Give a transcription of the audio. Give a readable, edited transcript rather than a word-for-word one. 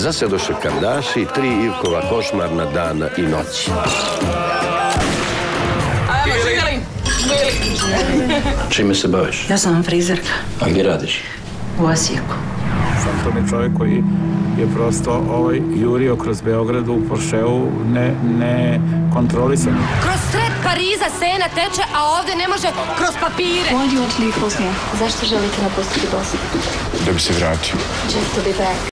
Zasedoše kardaši, 3 Ivkova košmarna dana i noći. Ajmo, živjeli! Čime se baviš? Ja sam frizerka. A gdje radiš? U Osijeku. To je čovjek koji je prosto jurio kroz Beograd u Porscheu ne kontrolisano. Kroz sred Pariza Sena teče, a ovdje ne može kroz papire. Why do you want to leave Bosnia? Zašto želite napustiti Bosnu? Da bi se vratio. Just to be back.